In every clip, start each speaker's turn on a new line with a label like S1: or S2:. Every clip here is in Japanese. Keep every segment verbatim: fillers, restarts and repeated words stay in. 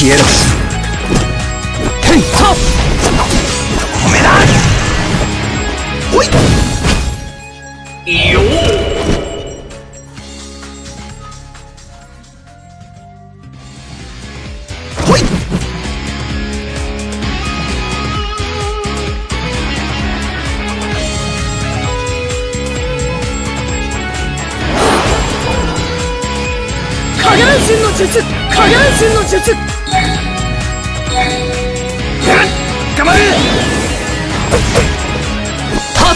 S1: 消えろ。へいはっおめだ。ほいよほい
S2: 影分身の術、影分身の術。
S1: 頑張れ。はっ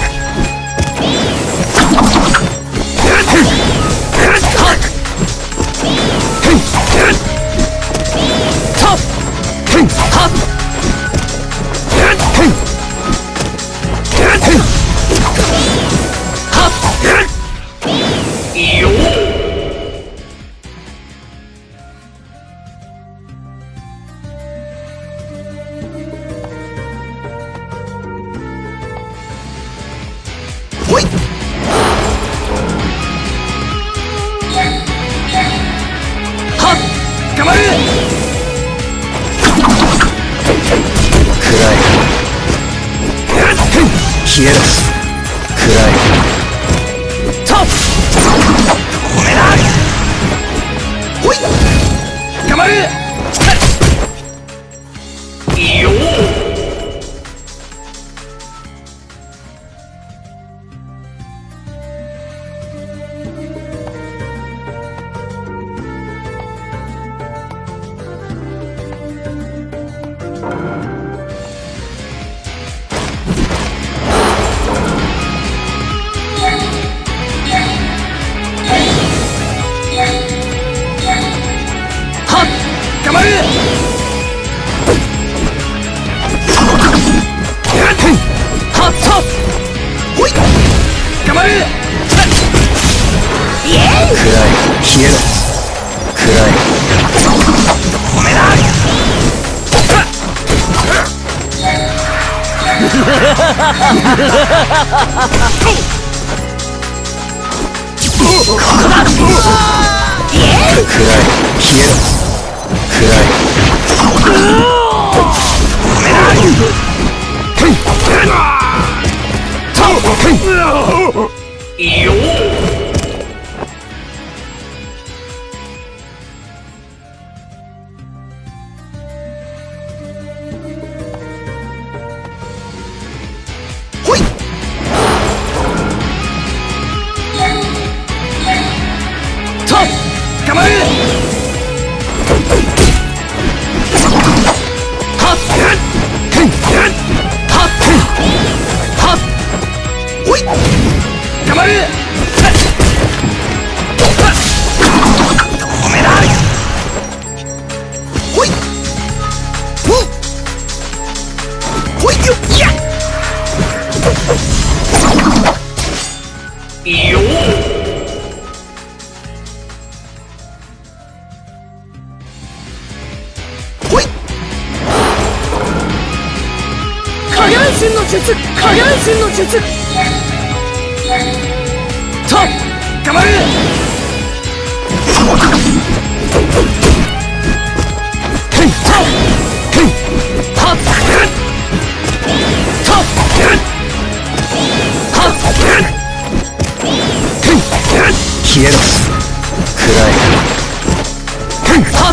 S1: ほいはっ頑張れ。暗い消えろ。暗いとおめだ。ほい頑張れ。よはっ頑張れ。はっはっほい頑張れ。イエーイ。暗い消えろ。暗いおめだ。ここだ。イエーイ。暗い消えろ。暗いおめだ。いいよ。ほいと頑張れ。はっはっはっほい頑張れ。おめだ。ほいほっほいよいやいいよ。ほい
S2: 影分身の術、影分身の術。
S1: と頑張れ。へいとへいはっとはっ消えろ。暗いはっ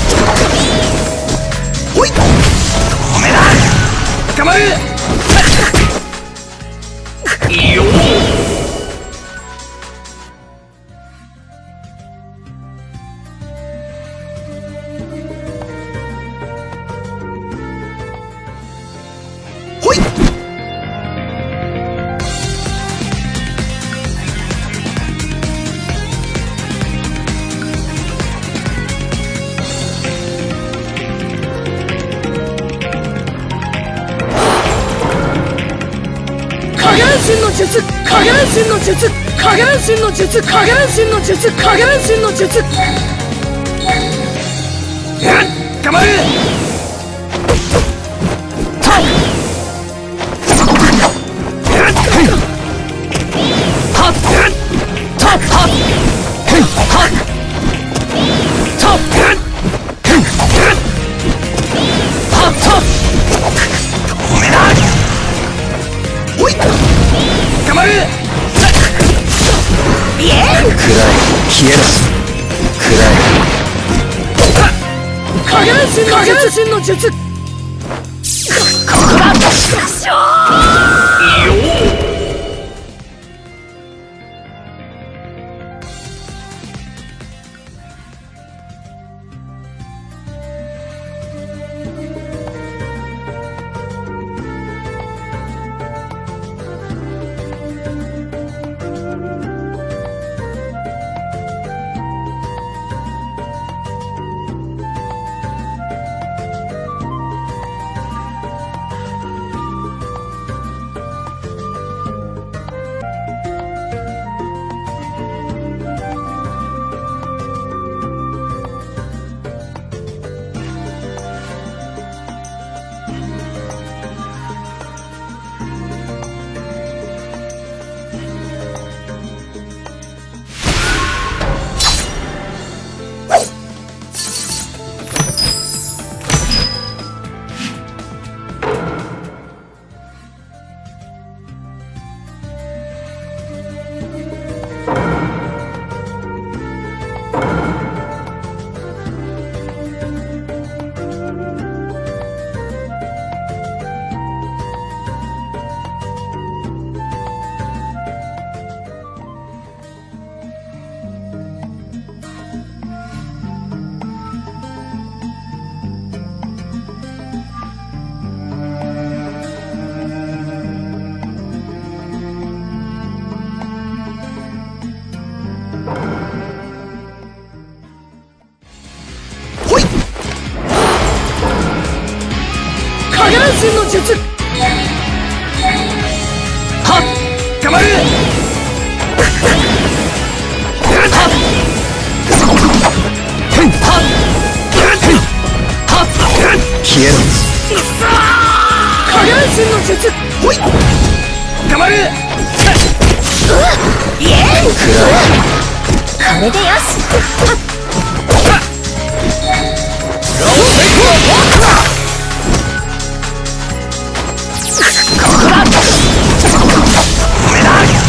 S1: ほいおめだ。頑張れ。いいよ。ほい
S2: 影分身の術、影分身の術、影分身の術、影分身の術、影分身の術。
S1: 頑張れ。消消えろ。暗い。
S2: 影分身の術。影分身の術。ここだ。しょー。影分身の術。
S1: はっ頑張る。消えろ。
S2: 影分身の術。
S1: ほい頑張る。
S2: イエーイ。これでよし。ローセイコー。ここだ。おめだ。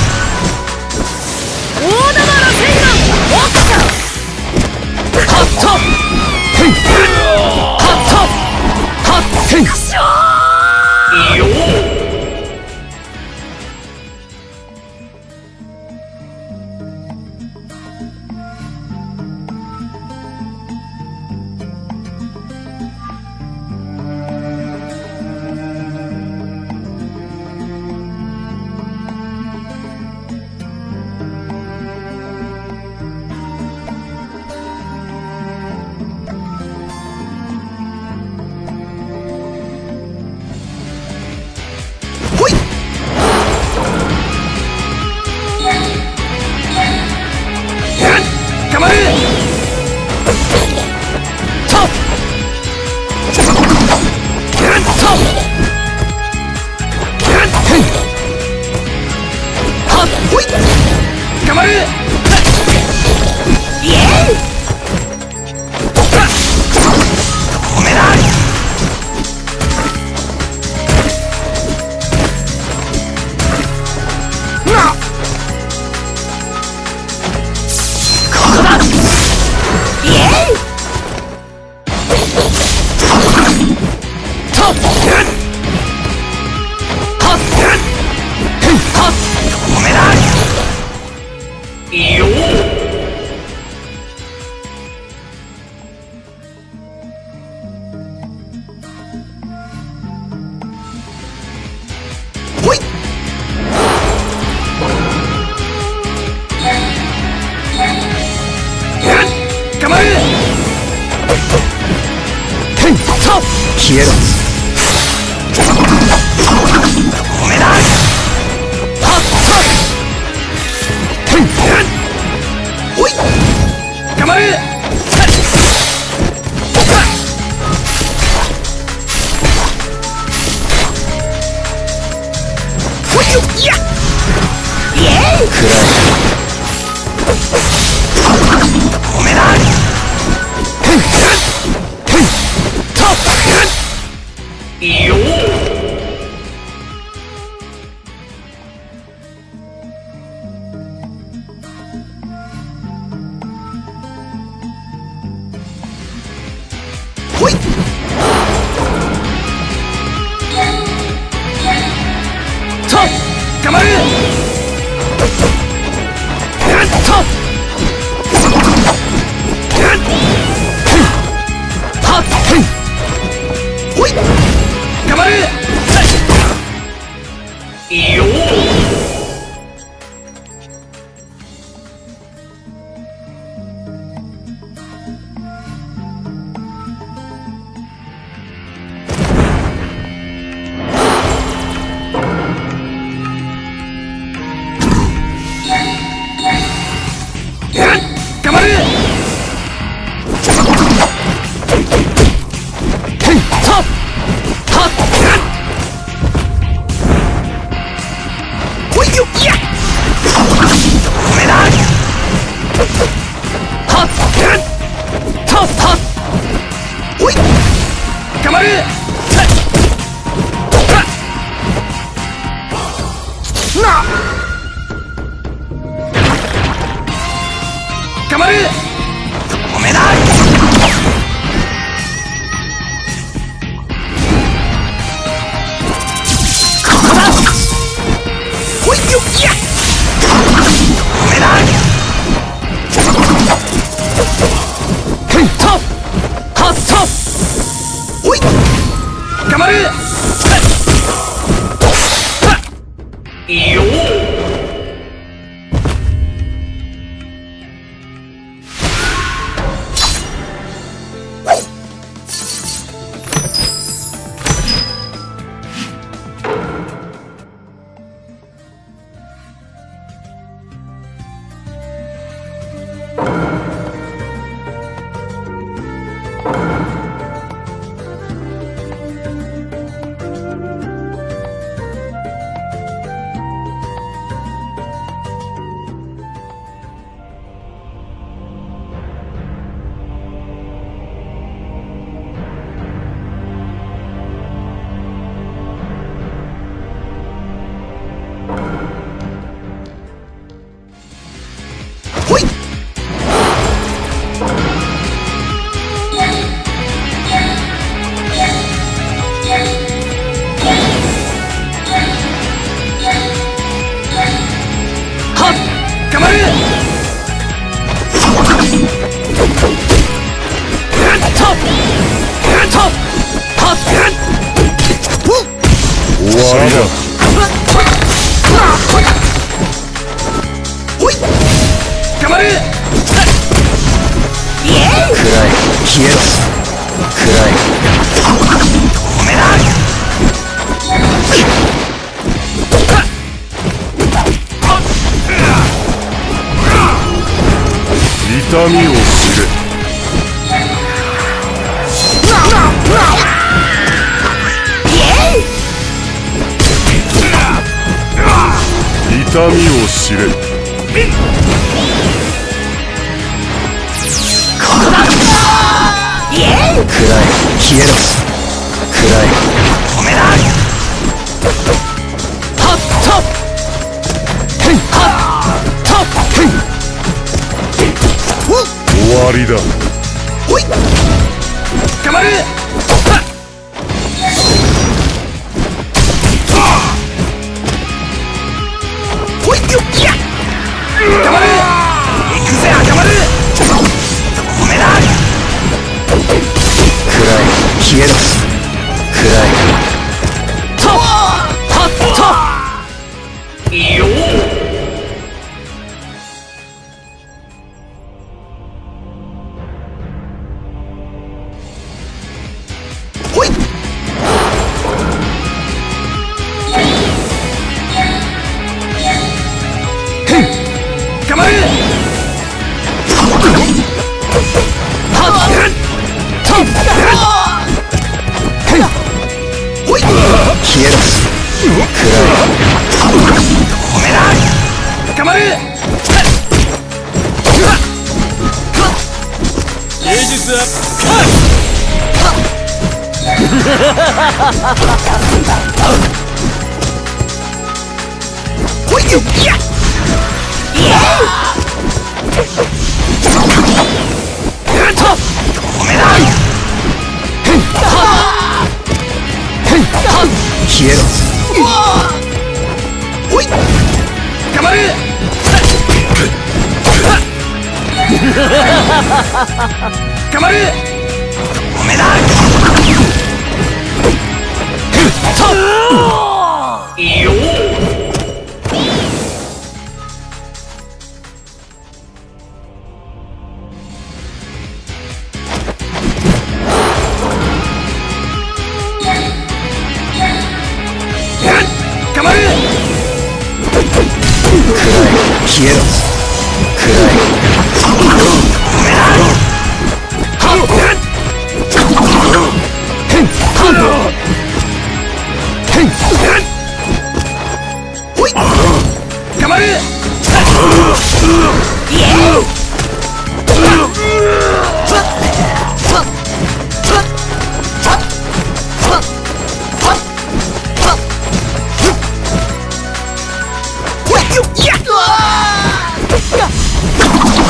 S2: 大玉の線が落ちた。
S1: ハットヘンハットハッヘン
S2: しょー。
S1: よー。消えろ。おめだ。はっはっほい頑張る。ほいよいやイエーイ。暗い。おめだ。いいよー。 まる。止めだ。ここだ。ほいよっや。止めだ。ふんとはっとほい頑張る。いいよ。ほいはっ頑張る。ぐっとぐっとはっ
S3: 終わりだ。
S1: ほい頑張る。イエーイ。
S3: 暗い消えろ。暗い
S1: 止めだ。
S3: 痛みを知れ。痛みを知れ。
S1: ここだ。イエーイ。
S3: 暗い消えろ。暗い
S1: 止めだ。はっとふんはっとふん
S3: 終わりだ。
S1: ほい頑張る。ほいよっや頑張る。行くぜ赤丸。止めだ。
S3: 暗い消えろ。暗い
S1: とはっといいよ。ほいふん頑張る。はっとふんほい
S3: 消えろ。暗い
S1: 止めだ。頑張る。芸術はほいよっやイエーイ。ぐっと止めだ。ふんはっふんはっ
S3: 消えろ。
S1: ほい頑張る。頑張る。止めだ。といいよ。頑張る。
S3: 暗い消えろ。暗い
S1: 止めだ。はっふんはっふんほい頑張る。イエーイ。ほいよっや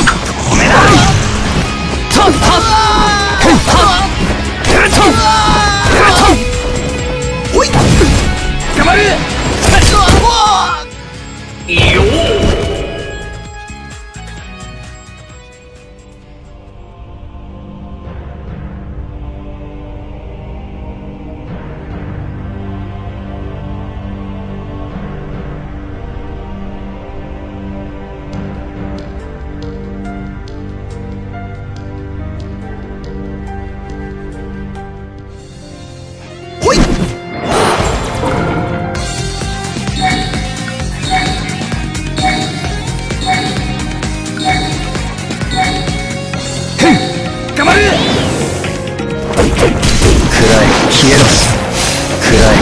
S3: 消えろ。暗い。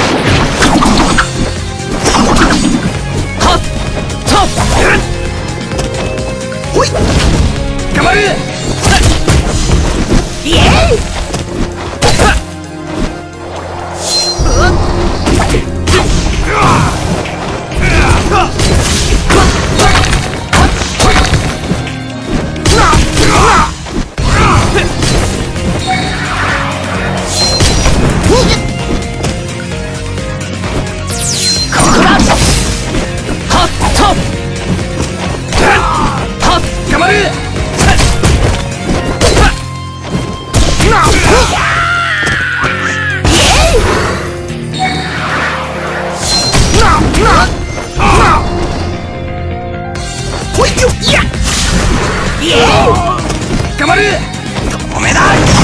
S1: はっとほい頑張る。イエーイ。頑張る。止めだ。